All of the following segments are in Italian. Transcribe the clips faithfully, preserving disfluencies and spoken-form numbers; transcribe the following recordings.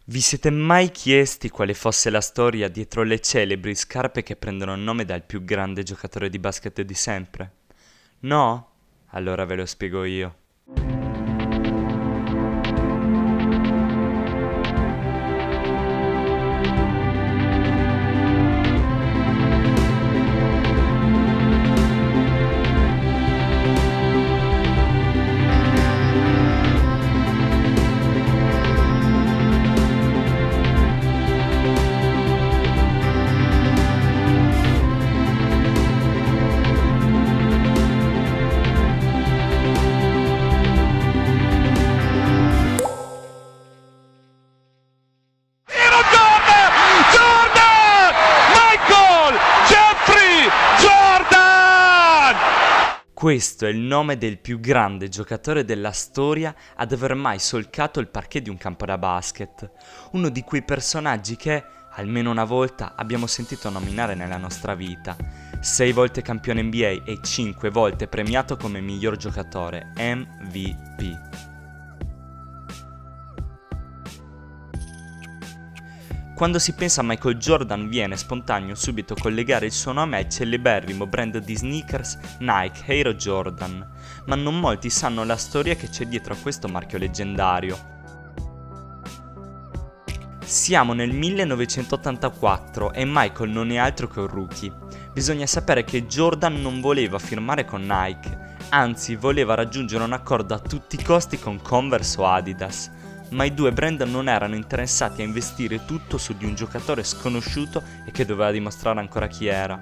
Vi siete mai chiesti quale fosse la storia dietro le celebri scarpe che prendono il nome dal più grande giocatore di basket di sempre? No? Allora ve lo spiego io. Questo è il nome del più grande giocatore della storia ad aver mai solcato il parquet di un campo da basket. Uno di quei personaggi che, almeno una volta, abbiamo sentito nominare nella nostra vita. Sei volte campione N B A e cinque volte premiato come miglior giocatore, M V P. Quando si pensa a Michael Jordan viene spontaneo subito collegare il suo nome al celeberrimo brand di sneakers Nike Air Jordan, ma non molti sanno la storia che c'è dietro a questo marchio leggendario. Siamo nel millenovecentottantaquattro e Michael non è altro che un rookie. Bisogna sapere che Jordan non voleva firmare con Nike, anzi voleva raggiungere un accordo a tutti i costi con Converse o Adidas. Ma i due brand non erano interessati a investire tutto su di un giocatore sconosciuto e che doveva dimostrare ancora chi era.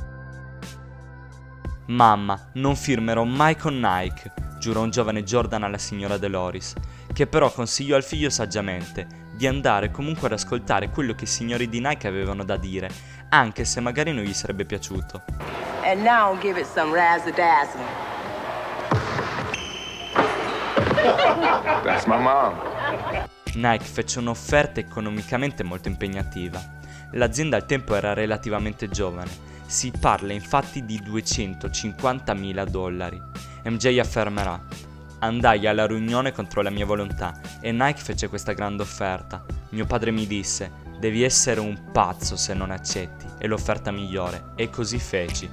Mamma, non firmerò mai con Nike, giurò un giovane Jordan alla signora Deloris, che però consigliò al figlio saggiamente di andare comunque ad ascoltare quello che i signori di Nike avevano da dire, anche se magari non gli sarebbe piaciuto. And now give it some razzle-dazzle. That's my mom. Nike fece un'offerta economicamente molto impegnativa. L'azienda al tempo era relativamente giovane, si parla infatti di duecentocinquantamila dollari. M J affermerà: andai alla riunione contro la mia volontà e Nike fece questa grande offerta. Mio padre mi disse: devi essere un pazzo se non accetti, è l'offerta migliore, e così feci.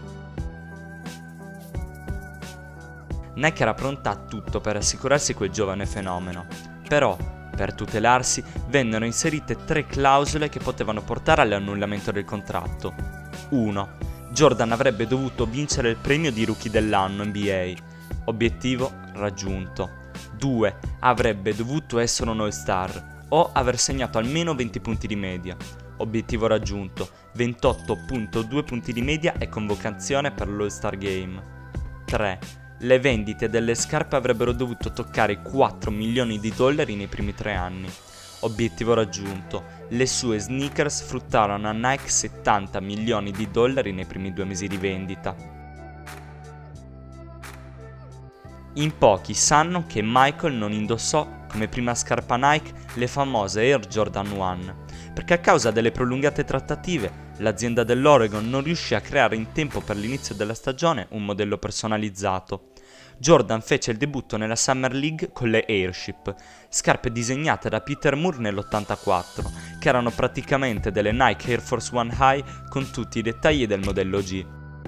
Nike era pronta a tutto per assicurarsi quel giovane fenomeno, però, per tutelarsi, vennero inserite tre clausole che potevano portare all'annullamento del contratto. uno. Jordan avrebbe dovuto vincere il premio di rookie dell'anno N B A. Obiettivo raggiunto. due. Avrebbe dovuto essere un all-star o aver segnato almeno venti punti di media. Obiettivo raggiunto. ventotto virgola due punti di media e convocazione per l'All-Star Game. tre. Le vendite delle scarpe avrebbero dovuto toccare i quattro milioni di dollari nei primi tre anni. Obiettivo raggiunto. Le sue sneakers fruttarono a Nike settanta milioni di dollari nei primi due mesi di vendita. In pochi sanno che Michael non indossò come prima scarpa Nike le famose Air Jordan uno, perché a causa delle prolungate trattative l'azienda dell'Oregon non riuscì a creare in tempo per l'inizio della stagione un modello personalizzato. Jordan fece il debutto nella Summer League con le Airship, scarpe disegnate da Peter Moore nell'ottantaquattro, che erano praticamente delle Nike Air Force One High con tutti i dettagli del modello G.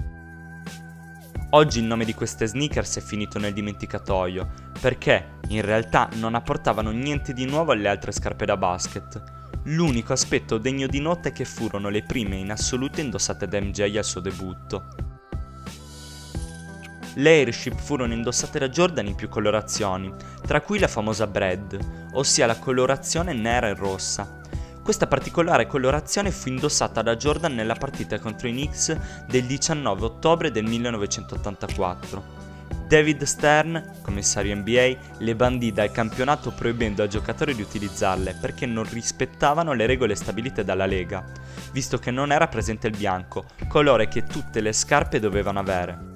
Oggi il nome di queste sneakers è finito nel dimenticatoio, perché in realtà non apportavano niente di nuovo alle altre scarpe da basket. L'unico aspetto degno di nota è che furono le prime in assoluto indossate da M J al suo debutto. Le Airship furono indossate da Jordan in più colorazioni, tra cui la famosa Bread, ossia la colorazione nera e rossa. Questa particolare colorazione fu indossata da Jordan nella partita contro i Knicks del diciannove ottobre del millenovecentottantaquattro. David Stern, commissario N B A, le bandì dal campionato proibendo ai giocatori di utilizzarle perché non rispettavano le regole stabilite dalla Lega, visto che non era presente il bianco, colore che tutte le scarpe dovevano avere.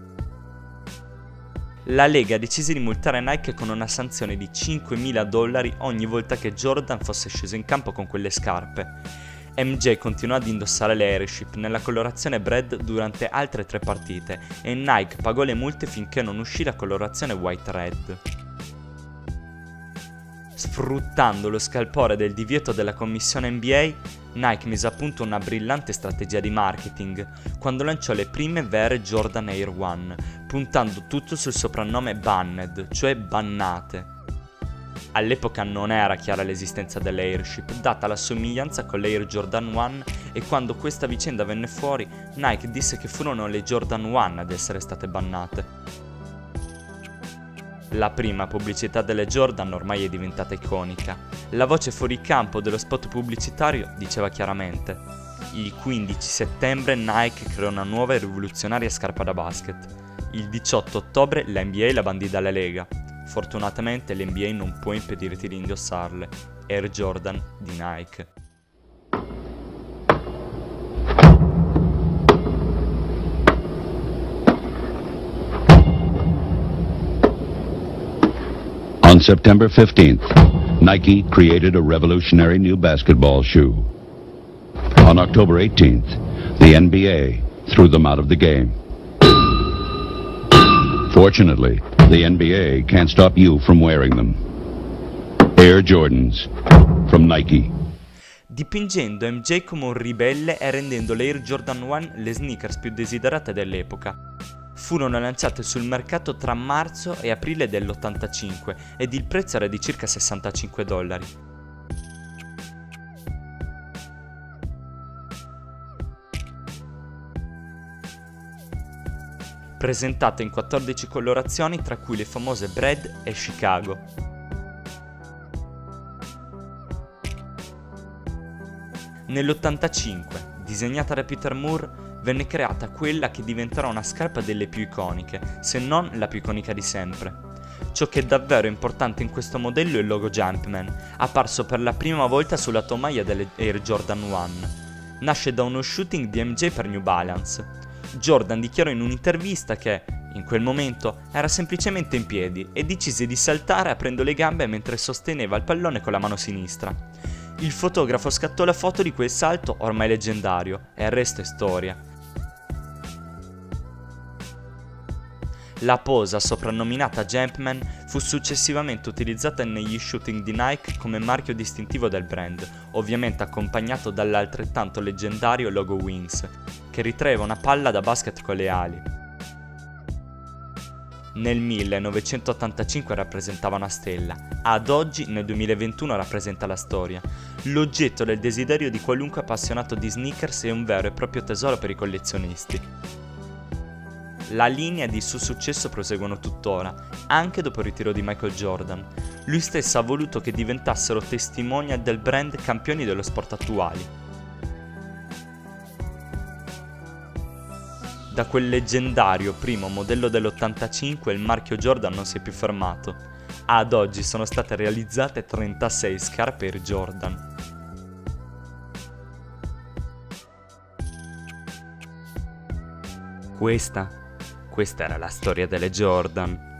La Lega decise di multare Nike con una sanzione di cinquemila dollari ogni volta che Jordan fosse sceso in campo con quelle scarpe. M J continuò ad indossare le Airship nella colorazione Bread durante altre tre partite e Nike pagò le multe finché non uscì la colorazione White Red. Sfruttando lo scalpore del divieto della commissione N B A, Nike mise a punto una brillante strategia di marketing quando lanciò le prime vere Jordan Air One, puntando tutto sul soprannome Banned, cioè bannate. All'epoca non era chiara l'esistenza dell'Airship, data la somiglianza con l'Air Jordan One, e quando questa vicenda venne fuori, Nike disse che furono le Jordan One ad essere state bannate. La prima pubblicità delle Jordan ormai è diventata iconica. La voce fuori campo dello spot pubblicitario diceva chiaramente: il quindici settembre Nike creò una nuova e rivoluzionaria scarpa da basket. Il diciotto ottobre la N B A la bandì dalla Lega. Fortunatamente l'N B A non può impedirti di indossarle. Air Jordan di Nike. On September fifteenth, Nike created a revolutionary new basketball shoe. On October eighteenth, the N B A threw them out of the game. Fortunately, the N B A can't stop you from wearing them. Air Jordans from Nike. Dipingendo M J come un ribelle e rendendo le Air Jordan One le sneakers più desiderate dell'epoca. Furono lanciate sul mercato tra marzo e aprile dell'ottantacinque ed il prezzo era di circa sessantacinque dollari. Presentate in quattordici colorazioni, tra cui le famose Bread e Chicago. Nell'ottantacinque, disegnata da Peter Moore, venne creata quella che diventerà una scarpa delle più iconiche, se non la più iconica di sempre. Ciò che è davvero importante in questo modello è il logo Jumpman, apparso per la prima volta sulla tomaia delle Air Jordan One. Nasce da uno shooting di M J per New Balance. Jordan dichiarò in un'intervista che, in quel momento, era semplicemente in piedi e decise di saltare aprendo le gambe mentre sosteneva il pallone con la mano sinistra. Il fotografo scattò la foto di quel salto ormai leggendario e il resto è storia. La posa, soprannominata Jumpman, fu successivamente utilizzata negli shooting di Nike come marchio distintivo del brand, ovviamente accompagnato dall'altrettanto leggendario logo Wings, che ritraeva una palla da basket con le ali. Nel millenovecentottantacinque rappresentava una stella, ad oggi nel duemilaventuno rappresenta la storia. L'oggetto del desiderio di qualunque appassionato di sneakers è un vero e proprio tesoro per i collezionisti. La linea di suo successo proseguono tuttora, anche dopo il ritiro di Michael Jordan. Lui stesso ha voluto che diventassero testimonial del brand campioni dello sport attuali. Da quel leggendario primo modello dell'ottantacinque il marchio Jordan non si è più fermato. Ad oggi sono state realizzate trentasei scarpe Air Jordan. Questa, questa era la storia delle Jordan.